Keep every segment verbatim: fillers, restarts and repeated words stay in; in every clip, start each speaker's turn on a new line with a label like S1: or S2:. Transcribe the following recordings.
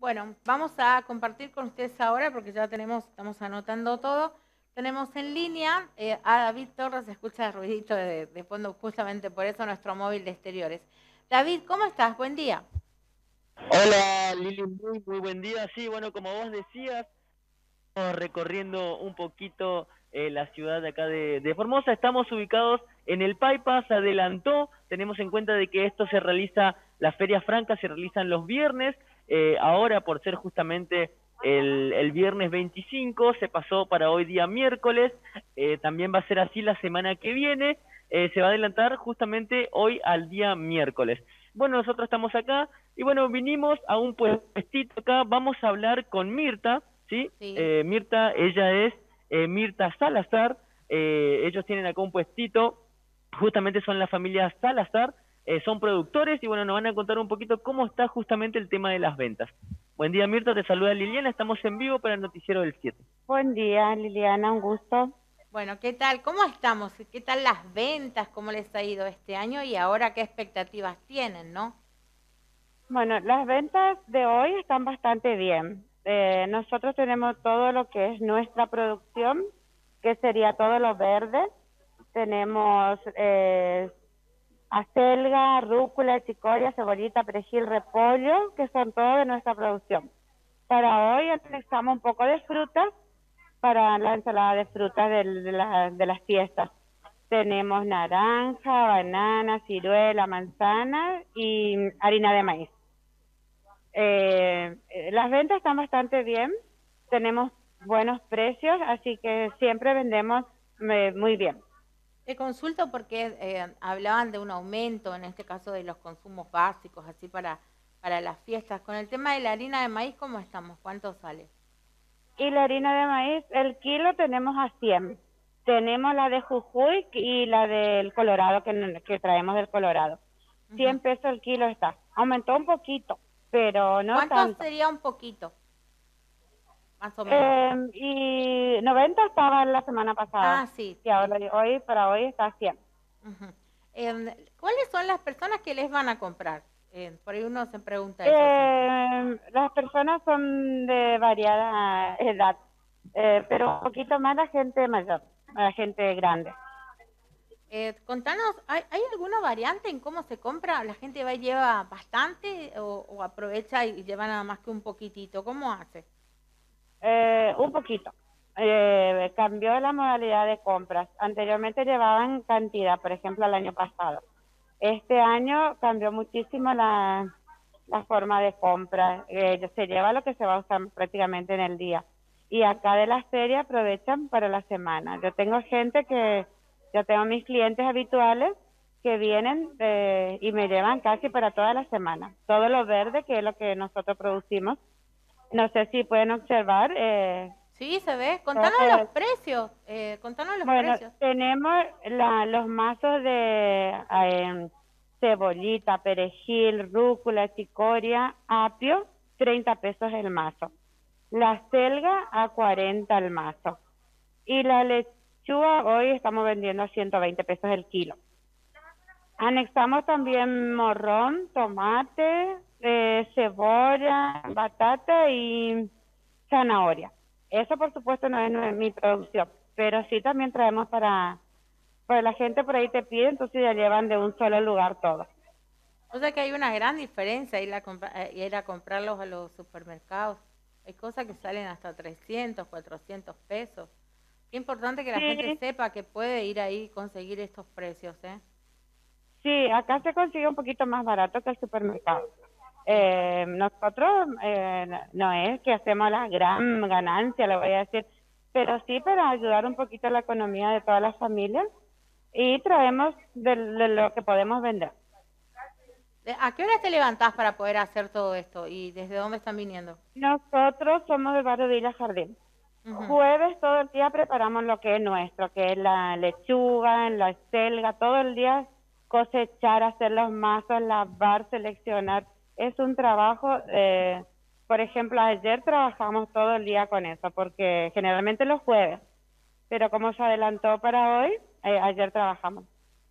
S1: Bueno, vamos a compartir con ustedes ahora porque ya tenemos, estamos anotando todo. Tenemos en línea eh, a David Torres, se escucha el ruidito de, de fondo, justamente por eso nuestro móvil de exteriores. David, ¿cómo estás? Buen día.
S2: Hola Lili, muy, muy buen día. Sí, bueno, como vos decías, estamos recorriendo un poquito eh, la ciudad de acá de, de Formosa. Estamos ubicados en el Paipa, se adelantó. Tenemos en cuenta de que esto se realiza, las ferias francas se realizan los viernes. Eh, ahora, por ser justamente el, el viernes veinticinco, se pasó para hoy día miércoles. Eh, también va a ser así la semana que viene. Eh, se va a adelantar justamente hoy al día miércoles. Bueno, nosotros estamos acá y bueno, vinimos a un puestito acá. Vamos a hablar con Mirta, ¿sí?
S1: Sí.
S2: Eh, Mirta, ella es eh, Mirta Salazar. Eh, ellos tienen acá un puestito, justamente son la familia Salazar. Eh, son productores y bueno, nos van a contar un poquito cómo está justamente el tema de las ventas. Buen día, Mirta, te saluda Liliana, estamos en vivo para el noticiero del siete.
S3: Buen día, Liliana, un gusto.
S1: Bueno, ¿qué tal? ¿Cómo estamos? ¿Qué tal las ventas? ¿Cómo les ha ido este año? Y ahora, ¿qué expectativas tienen, no?
S3: Bueno, las ventas de hoy están bastante bien. Eh, nosotros tenemos todo lo que es nuestra producción, que sería todo lo verde. Tenemos eh, acelga, rúcula, chicoria, cebollita, perejil, repollo, que son todo de nuestra producción. Para hoy anexamos un poco de frutas para la ensalada de frutas del- de, la- de las fiestas. Tenemos naranja, banana, ciruela, manzana y harina de maíz. Eh, eh, las ventas están bastante bien, tenemos buenos precios, así que siempre vendemos eh, muy bien.
S1: Te consulto porque eh, hablaban de un aumento, en este caso de los consumos básicos, así para, para las fiestas. Con el tema de la harina de maíz, ¿cómo estamos? ¿Cuánto sale?
S3: Y la harina de maíz, el kilo tenemos a cien. Tenemos la de Jujuy y la del Colorado, que, que traemos del Colorado.
S1: Ujú.
S3: cien pesos el kilo está. Aumentó un poquito, pero no
S1: ¿Cuánto
S3: tanto.
S1: sería un poquito, más o menos?
S3: Eh, y noventa estaba la semana pasada.
S1: Ah, sí,
S3: Y
S1: sí.
S3: ahora, hoy, para hoy está cien.
S1: Ujú. Em, ¿cuáles son las personas que les van a comprar? Eh, por ahí uno se pregunta eso siempre.
S3: Eh, las personas son de variada edad, eh, pero un poquito más la gente mayor, la gente grande.
S1: Eh, contanos, ¿hay, hay alguna variante en cómo se compra? ¿La gente va y lleva bastante o, o aprovecha y lleva nada más que un poquitito? ¿Cómo hace?
S3: Eh, un poquito. Eh, cambió la modalidad de compras. Anteriormente llevaban cantidad, por ejemplo, el año pasado. Este año cambió muchísimo la, la forma de compra. Eh, se lleva lo que se va a usar prácticamente en el día. Y acá de la feria aprovechan para la semana. Yo tengo gente que, yo tengo mis clientes habituales que vienen eh, y me llevan casi para toda la semana. Todo lo verde, que es lo que nosotros producimos. No sé si pueden observar. Eh,
S1: Sí, se ve. Contanos los
S3: eh,
S1: precios. Eh, contanos los
S3: bueno,
S1: precios.
S3: tenemos la, los mazos de eh, cebollita, perejil, rúcula, chicoria, apio, treinta pesos el mazo. La selga a cuarenta el mazo. Y la lechuga hoy estamos vendiendo a ciento veinte pesos el kilo. Anexamos también morrón, tomate, eh, cebolla, batata y zanahoria. Eso por supuesto no es, no es mi producción, pero sí también traemos para, pues la gente por ahí te pide, entonces ya llevan de un solo lugar todo.
S1: O sea que hay una gran diferencia ir a, compra- eh, ir a comprarlos a los supermercados. Hay cosas que salen hasta trescientos, cuatrocientos pesos. Qué importante que la gente
S3: Sí,
S1: sepa que puede ir ahí y conseguir estos precios, ¿eh?
S3: sí, acá se consigue un poquito más barato que el supermercado.
S1: Sí.
S3: Eh, nosotros eh, no es que hacemos la gran ganancia, le voy a decir, pero sí para ayudar un poquito a la economía de todas las familias y traemos de, de lo que podemos vender.
S1: ¿De- ¿A qué hora te levantás para poder hacer todo esto? ¿Y desde dónde están viniendo?
S3: Nosotros somos del barrio Villa Jardín.
S1: Ujú.
S3: Jueves todo el día preparamos lo que es nuestro, que es la lechuga, la selga, todo el día cosechar, hacer los mazos, lavar, seleccionar. Es un trabajo, eh, por ejemplo, ayer trabajamos todo el día con eso, porque generalmente los jueves, pero como se adelantó para hoy, eh, ayer trabajamos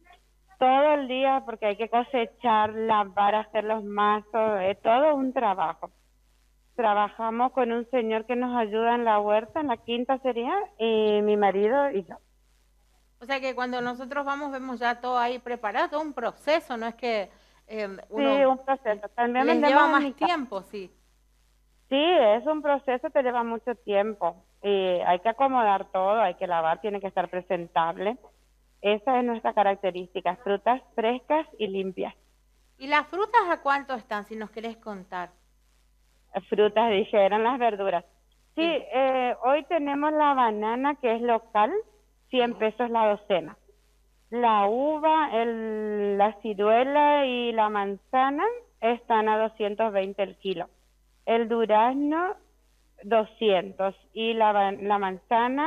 S3: todo el día porque hay que cosechar, lavar, hacer los mazos, es todo un trabajo. trabajamos con un señor que nos ayuda en la huerta, en la quinta sería, y mi marido y yo.
S1: O sea que cuando nosotros vamos vemos ya todo ahí preparado, todo un proceso, no es que eh, uno
S3: Sí, un proceso. También
S1: les
S3: vendemos
S1: lleva
S3: en
S1: más
S3: mi casa.
S1: tiempo, sí.
S3: Sí, es un proceso que lleva mucho tiempo. Y hay que acomodar todo, hay que lavar, tiene que estar presentable. Esa es nuestra característica, frutas frescas y limpias.
S1: ¿Y las frutas a cuánto están, si nos querés contar?
S3: Frutas, dijeron las verduras. Sí,
S1: Sí.
S3: eh, hoy tenemos la banana que es local, cien pesos la docena. La uva, el, la ciruela y la manzana están a doscientos veinte el kilo. El durazno, doscientos. Y la, ba- la manzana,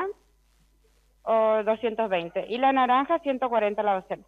S3: oh, doscientos veinte. Y la naranja, ciento cuarenta la docena.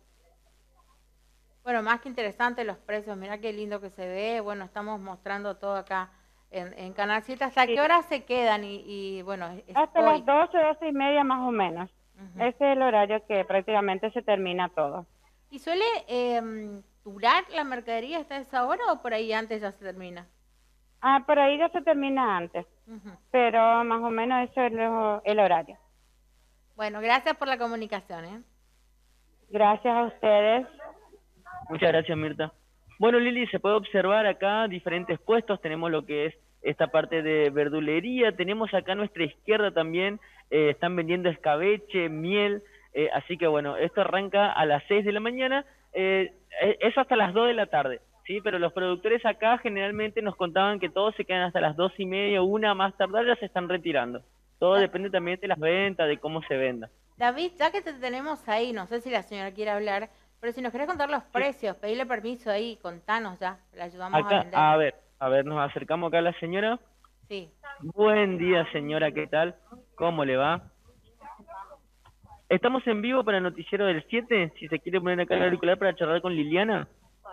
S1: Bueno, más que interesante los precios, mira qué lindo que se ve. Bueno, estamos mostrando todo acá en, en Canal siete. ¿Hasta
S3: Sí.
S1: qué hora se quedan? Y, y bueno, es
S3: Hasta
S1: hoy.
S3: las doce, doce y media más o menos.
S1: Ujú.
S3: Ese es el horario que prácticamente se termina todo.
S1: ¿Y suele eh, durar la mercadería hasta esa hora o por ahí antes ya se termina?
S3: Ah, por ahí ya se termina antes,
S1: Ujú.
S3: pero más o menos eso es lo- el horario.
S1: Bueno, gracias por la comunicación, ¿eh?
S3: Gracias a ustedes.
S2: Muchas gracias, Mirta. Bueno, Lili, se puede observar acá diferentes puestos. Tenemos lo que es esta parte de verdulería. Tenemos acá a nuestra izquierda también, eh, están vendiendo escabeche, miel. Eh, así que bueno, esto arranca a las seis de la mañana, eh, eh, eso hasta las dos de la tarde. Sí, pero los productores acá generalmente nos contaban que todos se quedan hasta las dos y media, una más tardar ya se están retirando. Todo
S1: Da-
S2: depende también de las ventas, de cómo se venda.
S1: David, ya que te tenemos ahí, no sé si la señora quiere hablar, pero si nos querés contar los
S2: Sí.
S1: precios, pedirle permiso ahí, contanos ya, le ayudamos a
S2: Acá,
S1: vender.
S2: a ver, a ver, nos acercamos acá a la señora.
S1: Sí.
S2: Buen día, señora, ¿qué tal? ¿Cómo le va? Estamos en vivo para el Noticiero del siete, si se quiere poner acá el auricular para charlar con Liliana.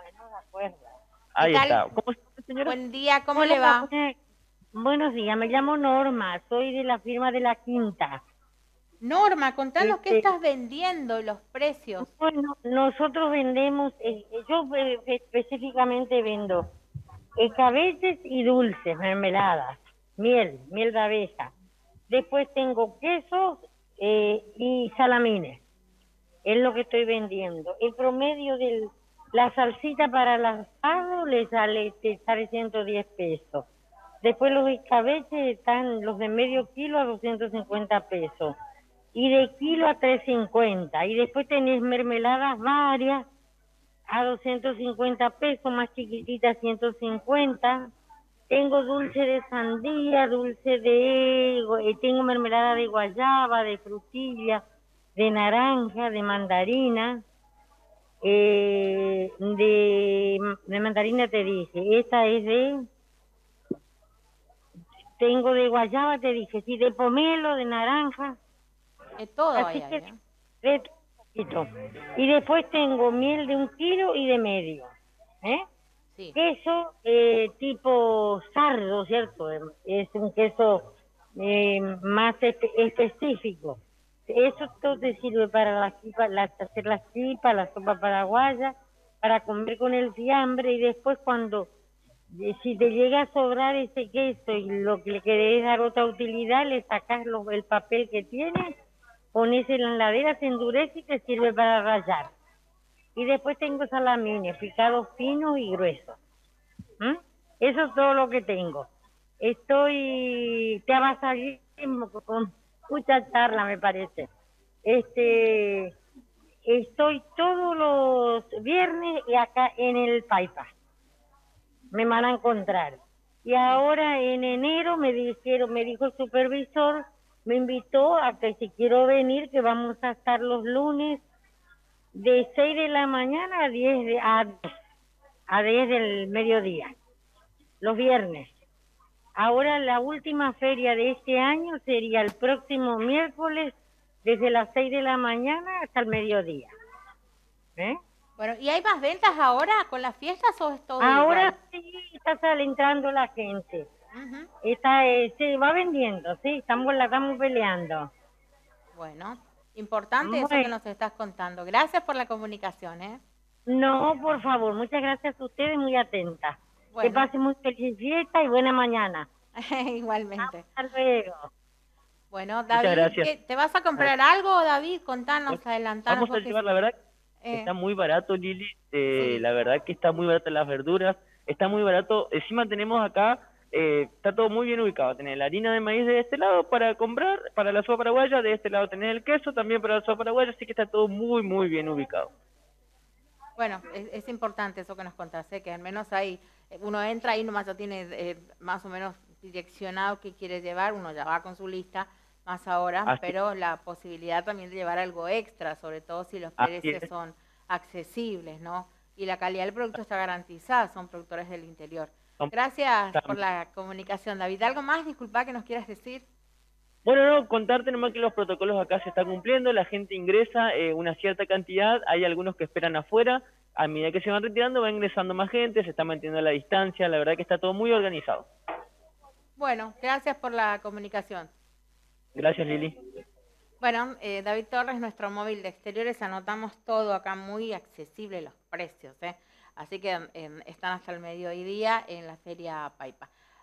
S2: Ahí
S1: tal?
S2: está. ¿Cómo está, señora?
S1: Buen día, ¿cómo
S4: Hola,
S1: le va?
S4: buena- buenos días, me llamo Norma, soy de la firma de La Quinta.
S1: Norma, contanos qué
S4: Este,
S1: estás vendiendo, los precios.
S4: Bueno, nosotros vendemos, eh, yo eh, específicamente vendo escabeches y dulces, mermeladas, miel, miel de abeja. Después tengo quesos eh, y salamines, es lo que estoy vendiendo. El promedio de la salsita para el asado le sale, te sale ciento diez pesos. Después los escabeches están los de medio kilo a doscientos cincuenta pesos. Y de kilo a trescientos cincuenta. Y después tenés mermeladas varias a doscientos cincuenta pesos, más chiquititas ciento cincuenta. Tengo dulce de sandía, dulce de... eh, tengo mermelada de guayaba, de frutilla, de naranja, de mandarina. Eh, de, de mandarina te dije. Esta es de... Tengo de guayaba, te dije. Sí, de pomelo, de naranja.
S1: De todo
S4: Así
S1: hay ahí,
S4: que
S1: ¿eh?
S4: de todo un poquito. Y después tengo miel de un kilo y de medio. ¿Eh?
S1: Sí.
S4: Queso eh, tipo sardo, ¿cierto? Es un queso eh, más espe- específico. Eso todo te sirve para la chipa, la, hacer las chipas, la sopa paraguaya, para comer con el fiambre y después cuando, eh, si te llega a sobrar ese queso y lo que le querés dar otra utilidad, le sacás lo- el papel que tienes, pones en la heladera, se endurece y te sirve para rallar. Y después tengo salamines, picados finos y gruesos. ¿Mm? Eso es todo lo que tengo. Estoy, te avasallismo con mucha charla, me parece. Este, estoy todos los viernes y acá en el Paipa. Me van a encontrar. Y ahora en enero me dijeron, me dijo el supervisor, me invitó a que si quiero venir, que vamos a estar los lunes de seis de la mañana a diez de, a, a diez del mediodía, los viernes. Ahora la última feria de este año sería el próximo miércoles desde las seis de la mañana hasta el mediodía. ¿Eh?
S1: Bueno, ¿y hay más ventas ahora con las fiestas o es todo
S4: Ahora
S1: igual?
S4: sí está saliendo la gente.
S1: Ujú.
S4: Está, eh, se va vendiendo, sí, estamos, la estamos peleando.
S1: Bueno, importante eso
S4: Bueno.
S1: que nos estás contando. Gracias por la comunicación, ¿eh?
S4: No, por favor, muchas gracias a ustedes, muy atentas. Que
S1: Bueno.
S4: pasen muy feliz fiesta y buena mañana.
S1: Igualmente.
S4: Hasta luego.
S1: Bueno,
S2: Muchas
S1: David,
S2: gracias.
S1: ¿qué- ¿te vas a comprar algo, David? Contanos, adelantanos.
S2: Vamos a
S1: vos que-
S2: llevar, la verdad,
S1: eh,
S2: está muy barato, Lili. eh,
S1: sí.
S2: La verdad que está muy barato las verduras. Está muy barato. Encima tenemos acá, eh, está todo muy bien ubicado. Tenés la harina de maíz de este lado para comprar, para la sopa paraguaya. De este lado tenés el queso también para la sopa paraguaya. Así que está todo muy, muy bien ubicado.
S1: Bueno, es, es importante eso que nos contaste, que al menos ahí eh, uno entra y nomás ya tiene eh, más o menos direccionado qué quiere llevar, uno ya va con su lista más ahora,
S2: Así,
S1: pero la posibilidad también de llevar algo extra, sobre todo si los
S2: así
S1: precios
S2: es.
S1: son accesibles, ¿no? Y la calidad del producto está garantizada, son productores del interior. Gracias por la comunicación, David. ¿Algo más? Disculpa que nos quieras decir.
S2: Bueno, no, contarte nomás que los protocolos acá se están cumpliendo, la gente ingresa eh, una cierta cantidad, hay algunos que esperan afuera, a medida que se van retirando va ingresando más gente, se está manteniendo la distancia, la verdad que está todo muy organizado.
S1: Bueno, gracias por la comunicación.
S2: Gracias, Lili.
S1: Bueno, eh, David Torres, nuestro móvil de exteriores, anotamos todo acá, muy accesible los precios, ¿eh? Así que eh, están hasta el mediodía en la Feria Paipa.